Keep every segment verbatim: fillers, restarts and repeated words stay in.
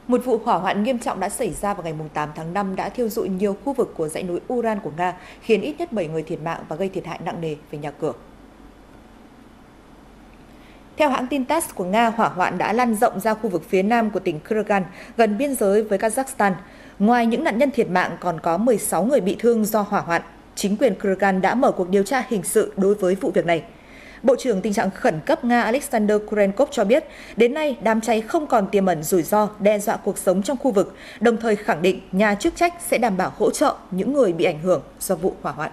Một vụ hỏa hoạn nghiêm trọng đã xảy ra vào ngày tám tháng năm đã thiêu rụi nhiều khu vực của dãy núi Uran của Nga, khiến ít nhất bảy người thiệt mạng và gây thiệt hại nặng nề về nhà cửa. Theo hãng tin tát của Nga, hỏa hoạn đã lan rộng ra khu vực phía nam của tỉnh Kurgan, gần biên giới với Kazakhstan. Ngoài những nạn nhân thiệt mạng, còn có mười sáu người bị thương do hỏa hoạn. Chính quyền Kurgan đã mở cuộc điều tra hình sự đối với vụ việc này. Bộ trưởng tình trạng khẩn cấp Nga Alexander Kurenkov cho biết, đến nay đám cháy không còn tiềm ẩn rủi ro đe dọa cuộc sống trong khu vực, đồng thời khẳng định nhà chức trách sẽ đảm bảo hỗ trợ những người bị ảnh hưởng do vụ hỏa hoạn.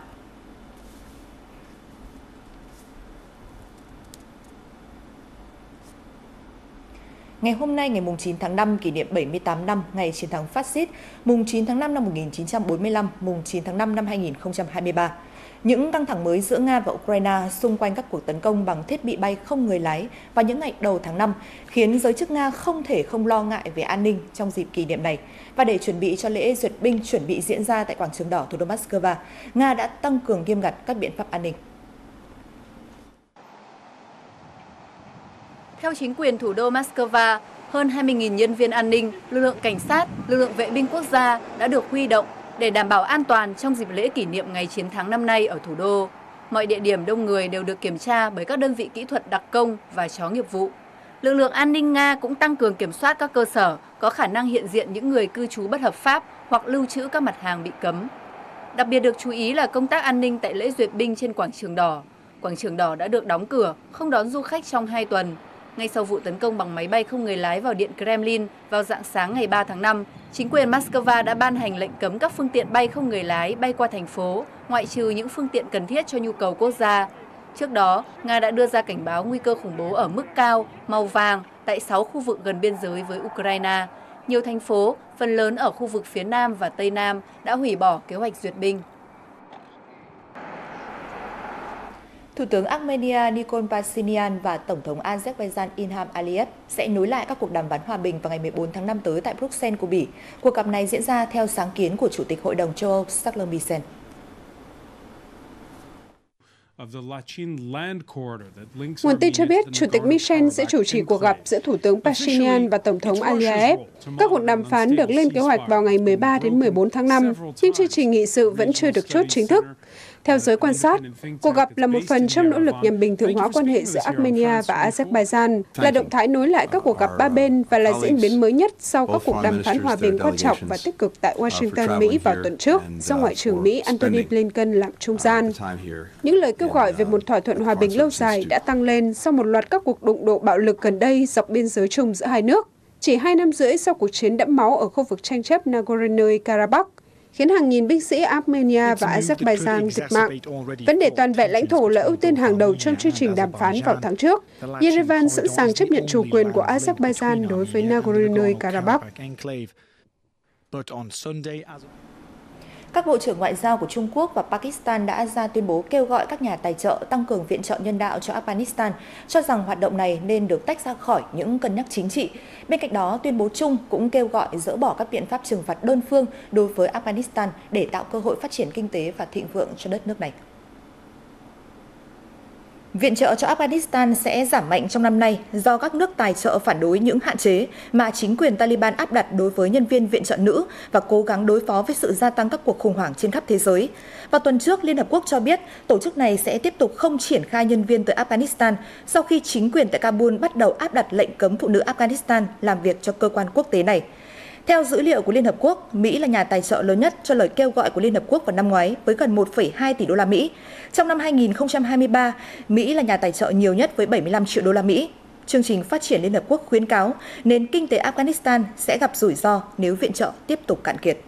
Ngày hôm nay, ngày chín tháng năm, kỷ niệm bảy mươi tám năm ngày chiến thắng phát xít, mùng chín tháng năm năm một nghìn chín trăm bốn mươi lăm, mùng chín tháng năm năm hai nghìn không trăm hai mươi ba. Những căng thẳng mới giữa Nga và Ukraine xung quanh các cuộc tấn công bằng thiết bị bay không người lái vào những ngày đầu tháng năm khiến giới chức Nga không thể không lo ngại về an ninh trong dịp kỷ niệm này. Và để chuẩn bị cho lễ duyệt binh chuẩn bị diễn ra tại Quảng trường Đỏ thủ đô Moscow, Nga đã tăng cường nghiêm ngặt các biện pháp an ninh. Theo chính quyền thủ đô Moscow, hơn hai mươi nghìn nhân viên an ninh, lực lượng cảnh sát, lực lượng vệ binh quốc gia đã được huy động để đảm bảo an toàn trong dịp lễ kỷ niệm ngày chiến thắng năm nay ở thủ đô. Mọi địa điểm đông người đều được kiểm tra bởi các đơn vị kỹ thuật đặc công và chó nghiệp vụ. Lực lượng an ninh Nga cũng tăng cường kiểm soát các cơ sở có khả năng hiện diện những người cư trú bất hợp pháp hoặc lưu trữ các mặt hàng bị cấm. Đặc biệt được chú ý là công tác an ninh tại lễ duyệt binh trên Quảng trường Đỏ. Quảng trường Đỏ đã được đóng cửa, không đón du khách trong hai tuần. Ngay sau vụ tấn công bằng máy bay không người lái vào Điện Kremlin vào rạng sáng ngày ba tháng năm, chính quyền Moscow đã ban hành lệnh cấm các phương tiện bay không người lái bay qua thành phố, ngoại trừ những phương tiện cần thiết cho nhu cầu quốc gia. Trước đó, Nga đã đưa ra cảnh báo nguy cơ khủng bố ở mức cao, màu vàng tại sáu khu vực gần biên giới với Ukraine. Nhiều thành phố, phần lớn ở khu vực phía Nam và Tây Nam đã hủy bỏ kế hoạch duyệt binh. Thủ tướng Armenia Nikol Pashinyan và Tổng thống Azerbaijan Ilham Aliyev sẽ nối lại các cuộc đàm phán hòa bình vào ngày mười bốn tháng năm tới tại Bruxelles của Bỉ. Cuộc gặp này diễn ra theo sáng kiến của Chủ tịch Hội đồng châu Âu Charles Michel. Nguồn tin cho biết Chủ tịch Michel sẽ chủ trì cuộc gặp giữa Thủ tướng Pashinyan và Tổng thống Aliyev. Các cuộc đàm phán được lên kế hoạch vào ngày mười ba đến mười bốn tháng năm, nhưng chương trình nghị sự vẫn chưa được chốt chính thức. Theo giới quan sát, cuộc gặp là một phần trong nỗ lực nhằm bình thường hóa quan hệ giữa Armenia và Azerbaijan, là động thái nối lại các cuộc gặp ba bên và là diễn biến mới nhất sau các cuộc đàm phán hòa bình quan trọng và tích cực tại Washington, Mỹ vào tuần trước, do Ngoại trưởng Mỹ Antony Blinken làm trung gian. Những lời kêu gọi về một thỏa thuận hòa bình lâu dài đã tăng lên sau một loạt các cuộc đụng độ bạo lực gần đây dọc biên giới chung giữa hai nước, chỉ hai năm rưỡi sau cuộc chiến đẫm máu ở khu vực tranh chấp Nagorno-Karabakh, khiến hàng nghìn binh sĩ Armenia và Azerbaijan thiệt mạng. Vấn đề toàn vẹn lãnh thổ là ưu tiên hàng đầu trong chương trình đàm phán vào tháng trước. Yerevan sẵn sàng chấp nhận chủ quyền của Azerbaijan đối với Nagorno-Karabakh. Các bộ trưởng ngoại giao của Trung Quốc và Pakistan đã ra tuyên bố kêu gọi các nhà tài trợ tăng cường viện trợ nhân đạo cho Afghanistan, cho rằng hoạt động này nên được tách ra khỏi những cân nhắc chính trị. Bên cạnh đó, tuyên bố chung cũng kêu gọi dỡ bỏ các biện pháp trừng phạt đơn phương đối với Afghanistan để tạo cơ hội phát triển kinh tế và thịnh vượng cho đất nước này. Viện trợ cho Afghanistan sẽ giảm mạnh trong năm nay do các nước tài trợ phản đối những hạn chế mà chính quyền Taliban áp đặt đối với nhân viên viện trợ nữ và cố gắng đối phó với sự gia tăng các cuộc khủng hoảng trên khắp thế giới. Vào tuần trước, Liên Hợp Quốc cho biết tổ chức này sẽ tiếp tục không triển khai nhân viên tới Afghanistan sau khi chính quyền tại Kabul bắt đầu áp đặt lệnh cấm phụ nữ Afghanistan làm việc cho cơ quan quốc tế này. Theo dữ liệu của Liên Hợp Quốc, Mỹ là nhà tài trợ lớn nhất cho lời kêu gọi của Liên Hợp Quốc vào năm ngoái với gần một phẩy hai tỷ đô la Mỹ. Trong năm hai nghìn không trăm hai mươi ba, Mỹ là nhà tài trợ nhiều nhất với bảy mươi lăm triệu đô la Mỹ. Chương trình phát triển Liên Hợp Quốc khuyến cáo nền kinh tế Afghanistan sẽ gặp rủi ro nếu viện trợ tiếp tục cạn kiệt.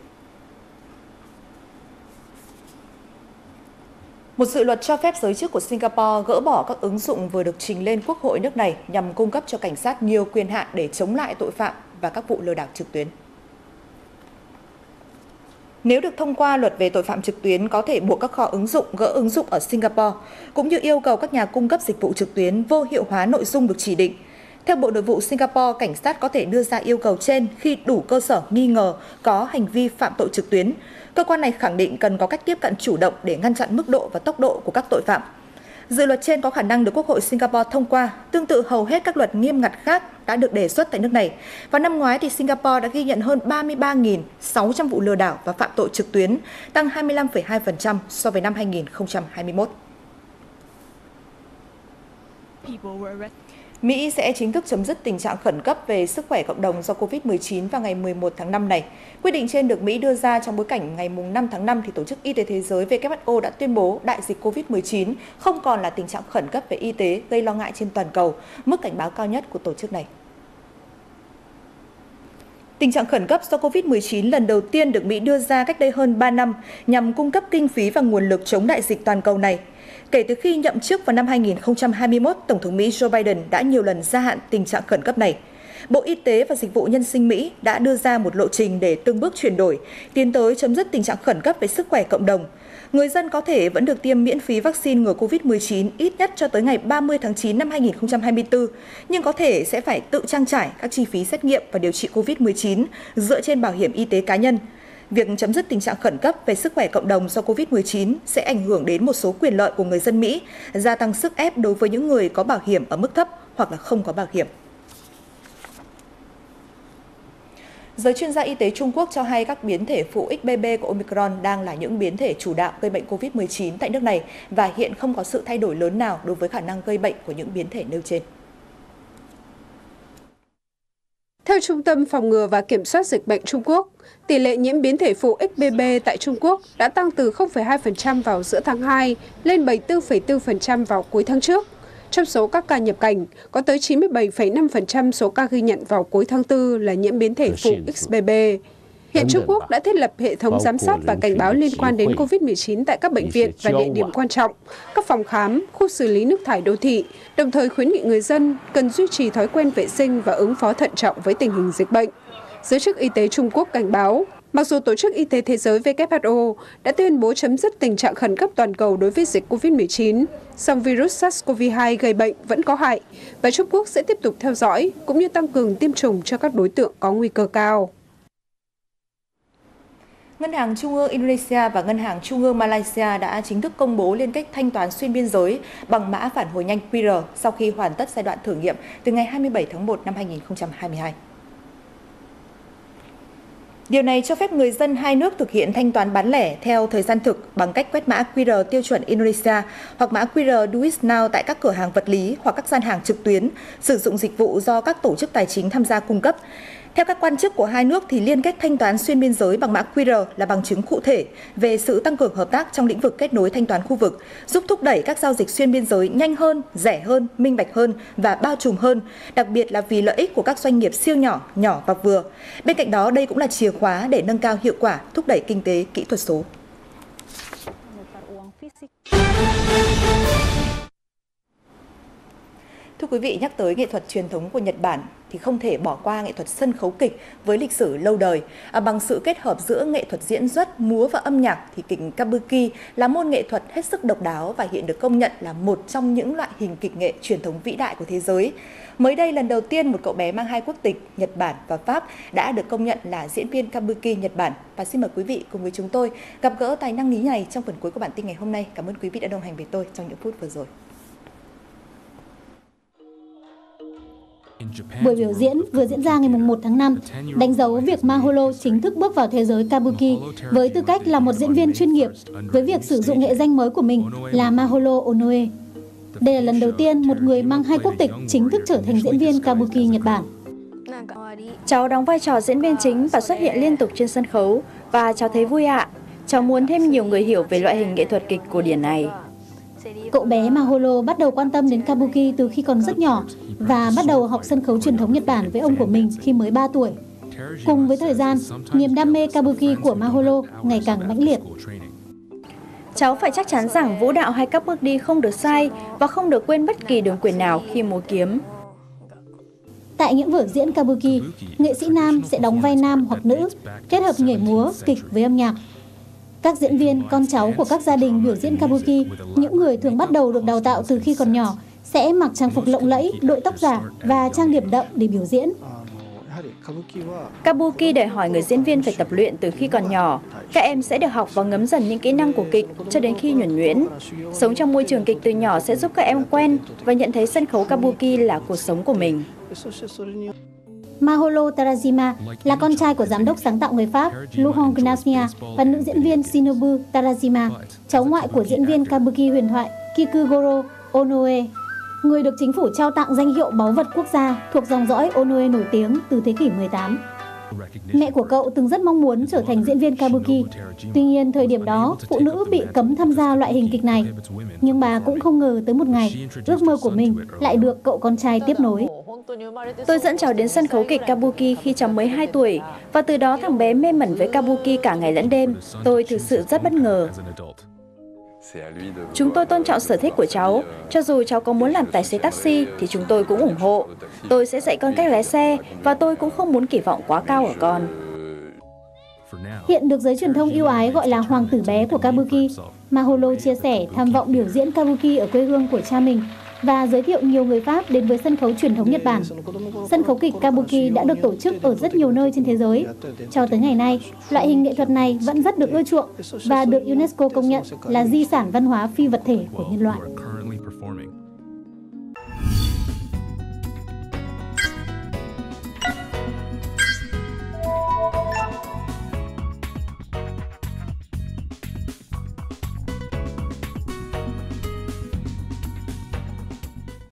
Một dự luật cho phép giới chức của Singapore gỡ bỏ các ứng dụng vừa được trình lên Quốc hội nước này nhằm cung cấp cho cảnh sát nhiều quyền hạn để chống lại tội phạm và các vụ lừa đảo trực tuyến. Nếu được thông qua, luật về tội phạm trực tuyến có thể buộc các kho ứng dụng gỡ ứng dụng ở Singapore, cũng như yêu cầu các nhà cung cấp dịch vụ trực tuyến vô hiệu hóa nội dung được chỉ định. Theo Bộ Nội vụ Singapore, cảnh sát có thể đưa ra yêu cầu trên khi đủ cơ sở nghi ngờ có hành vi phạm tội trực tuyến. Cơ quan này khẳng định cần có cách tiếp cận chủ động để ngăn chặn mức độ và tốc độ của các tội phạm. Dự luật trên có khả năng được Quốc hội Singapore thông qua, tương tự hầu hết các luật nghiêm ngặt khác đã được đề xuất tại nước này. Vào năm ngoái, thì Singapore đã ghi nhận hơn ba mươi ba nghìn sáu trăm vụ lừa đảo và phạm tội trực tuyến, tăng hai mươi lăm phẩy hai phần trăm so với năm hai nghìn không trăm hai mươi mốt. Mỹ sẽ chính thức chấm dứt tình trạng khẩn cấp về sức khỏe cộng đồng do covid mười chín vào ngày mười một tháng năm này. Quyết định trên được Mỹ đưa ra trong bối cảnh ngày năm tháng năm thì Tổ chức Y tế Thế giới W H O đã tuyên bố đại dịch covid mười chín không còn là tình trạng khẩn cấp về y tế gây lo ngại trên toàn cầu, mức cảnh báo cao nhất của tổ chức này. Tình trạng khẩn cấp do covid mười chín lần đầu tiên được Mỹ đưa ra cách đây hơn ba năm nhằm cung cấp kinh phí và nguồn lực chống đại dịch toàn cầu này. Kể từ khi nhậm chức vào năm hai nghìn không trăm hai mươi mốt, Tổng thống Mỹ Joe Biden đã nhiều lần gia hạn tình trạng khẩn cấp này. Bộ Y tế và Dịch vụ Nhân sinh Mỹ đã đưa ra một lộ trình để từng bước chuyển đổi, tiến tới chấm dứt tình trạng khẩn cấp về sức khỏe cộng đồng. Người dân có thể vẫn được tiêm miễn phí vaccine ngừa covid mười chín ít nhất cho tới ngày ba mươi tháng chín năm hai nghìn không trăm hai mươi tư, nhưng có thể sẽ phải tự trang trải các chi phí xét nghiệm và điều trị covid mười chín dựa trên bảo hiểm y tế cá nhân. Việc chấm dứt tình trạng khẩn cấp về sức khỏe cộng đồng do covid mười chín sẽ ảnh hưởng đến một số quyền lợi của người dân Mỹ, gia tăng sức ép đối với những người có bảo hiểm ở mức thấp hoặc là không có bảo hiểm. Giới chuyên gia y tế Trung Quốc cho hay các biến thể phụ X B B của Omicron đang là những biến thể chủ đạo gây bệnh covid mười chín tại nước này và hiện không có sự thay đổi lớn nào đối với khả năng gây bệnh của những biến thể nêu trên. Theo Trung tâm Phòng ngừa và Kiểm soát Dịch bệnh Trung Quốc, tỷ lệ nhiễm biến thể phụ X B B tại Trung Quốc đã tăng từ không phẩy hai phần trăm vào giữa tháng hai lên bảy mươi tư phẩy bốn phần trăm vào cuối tháng trước. Trong số các ca nhập cảnh, có tới chín mươi bảy phẩy năm phần trăm số ca ghi nhận vào cuối tháng tư là nhiễm biến thể phụ X B B. Hiện Trung Quốc đã thiết lập hệ thống giám sát và cảnh báo liên quan đến covid mười chín tại các bệnh viện và địa điểm quan trọng, các phòng khám, khu xử lý nước thải đô thị, đồng thời khuyến nghị người dân cần duy trì thói quen vệ sinh và ứng phó thận trọng với tình hình dịch bệnh. Giới chức y tế Trung Quốc cảnh báo, mặc dù Tổ chức Y tế Thế giới W H O đã tuyên bố chấm dứt tình trạng khẩn cấp toàn cầu đối với dịch covid mười chín, song virus SARS-xê o vê hai gây bệnh vẫn có hại và Trung Quốc sẽ tiếp tục theo dõi cũng như tăng cường tiêm chủng cho các đối tượng có nguy cơ cao. Ngân hàng Trung ương Indonesia và Ngân hàng Trung ương Malaysia đã chính thức công bố liên kết thanh toán xuyên biên giới bằng mã phản hồi nhanh Q R sau khi hoàn tất giai đoạn thử nghiệm từ ngày hai mươi bảy tháng một năm hai nghìn không trăm hai mươi hai. Điều này cho phép người dân hai nước thực hiện thanh toán bán lẻ theo thời gian thực bằng cách quét mã Q R tiêu chuẩn Indonesia hoặc mã Q R Do It Now tại các cửa hàng vật lý hoặc các gian hàng trực tuyến, sử dụng dịch vụ do các tổ chức tài chính tham gia cung cấp. Theo các quan chức của hai nước, thì liên kết thanh toán xuyên biên giới bằng mã Q R là bằng chứng cụ thể về sự tăng cường hợp tác trong lĩnh vực kết nối thanh toán khu vực, giúp thúc đẩy các giao dịch xuyên biên giới nhanh hơn, rẻ hơn, minh bạch hơn và bao trùm hơn, đặc biệt là vì lợi ích của các doanh nghiệp siêu nhỏ, nhỏ và vừa. Bên cạnh đó, đây cũng là chìa khóa để nâng cao hiệu quả, thúc đẩy kinh tế kỹ thuật số. Thưa quý vị, nhắc tới nghệ thuật truyền thống của Nhật Bản thì không thể bỏ qua nghệ thuật sân khấu kịch với lịch sử lâu đời. À, bằng sự kết hợp giữa nghệ thuật diễn xuất, múa và âm nhạc thì kịch Kabuki là môn nghệ thuật hết sức độc đáo và hiện được công nhận là một trong những loại hình kịch nghệ truyền thống vĩ đại của thế giới. Mới đây, lần đầu tiên một cậu bé mang hai quốc tịch Nhật Bản và Pháp đã được công nhận là diễn viên Kabuki Nhật Bản. Và xin mời quý vị cùng với chúng tôi gặp gỡ tài năng nhí này trong phần cuối của bản tin ngày hôm nay. Cảm ơn quý vị đã đồng hành với tôi trong những phút vừa rồi. Buổi biểu diễn vừa diễn ra ngày một tháng năm, đánh dấu việc Maholo chính thức bước vào thế giới Kabuki với tư cách là một diễn viên chuyên nghiệp, với việc sử dụng nghệ danh mới của mình là Maholo Onoe. Đây là lần đầu tiên một người mang hai quốc tịch chính thức trở thành diễn viên Kabuki Nhật Bản. Cháu đóng vai trò diễn viên chính và xuất hiện liên tục trên sân khấu, và cháu thấy vui ạ. Cháu muốn thêm nhiều người hiểu về loại hình nghệ thuật kịch cổ điển này. Cậu bé Maholo bắt đầu quan tâm đến Kabuki từ khi còn rất nhỏ và bắt đầu học sân khấu truyền thống Nhật Bản với ông của mình khi mới ba tuổi. Cùng với thời gian, niềm đam mê Kabuki của Maholo ngày càng mãnh liệt. Cháu phải chắc chắn rằng vũ đạo hay các bước đi không được sai và không được quên bất kỳ đường quyền nào khi múa kiếm. Tại những vở diễn Kabuki, nghệ sĩ nam sẽ đóng vai nam hoặc nữ, kết hợp nhảy múa, kịch với âm nhạc. Các diễn viên, con cháu của các gia đình biểu diễn Kabuki, những người thường bắt đầu được đào tạo từ khi còn nhỏ, sẽ mặc trang phục lộng lẫy, đội tóc giả và trang điểm đậm để biểu diễn. Kabuki đòi hỏi người diễn viên phải tập luyện từ khi còn nhỏ. Các em sẽ được học và ngấm dần những kỹ năng của kịch cho đến khi nhuần nhuyễn. Sống trong môi trường kịch từ nhỏ sẽ giúp các em quen và nhận thấy sân khấu Kabuki là cuộc sống của mình. Maholo Tarajima là con trai của giám đốc sáng tạo người Pháp Laurent Gnassia và nữ diễn viên Shinobu Tarajima, cháu ngoại của diễn viên Kabuki huyền thoại Kikugoro Onoe, người được chính phủ trao tặng danh hiệu báu vật quốc gia thuộc dòng dõi Onoe nổi tiếng từ thế kỷ mười tám. Mẹ của cậu từng rất mong muốn trở thành diễn viên Kabuki. Tuy nhiên, thời điểm đó, phụ nữ bị cấm tham gia loại hình kịch này. Nhưng bà cũng không ngờ tới một ngày, ước mơ của mình lại được cậu con trai tiếp nối. Tôi dẫn cháu đến sân khấu kịch Kabuki khi cháu mới hai tuổi, và từ đó thằng bé mê mẩn với Kabuki cả ngày lẫn đêm. Tôi thực sự rất bất ngờ. Chúng tôi tôn trọng sở thích của cháu. Cho dù cháu có muốn làm tài xế taxi thì chúng tôi cũng ủng hộ. Tôi sẽ dạy con cách lái xe và tôi cũng không muốn kỳ vọng quá cao ở con. Hiện được giới truyền thông yêu ái gọi là hoàng tử bé của Kabuki, Maholo chia sẻ tham vọng biểu diễn Kabuki ở quê hương của cha mình và giới thiệu nhiều người Pháp đến với sân khấu truyền thống Nhật Bản. Sân khấu kịch Kabuki đã được tổ chức ở rất nhiều nơi trên thế giới. Cho tới ngày nay, loại hình nghệ thuật này vẫn rất được ưa chuộng và được UNESCO công nhận là di sản văn hóa phi vật thể của nhân loại.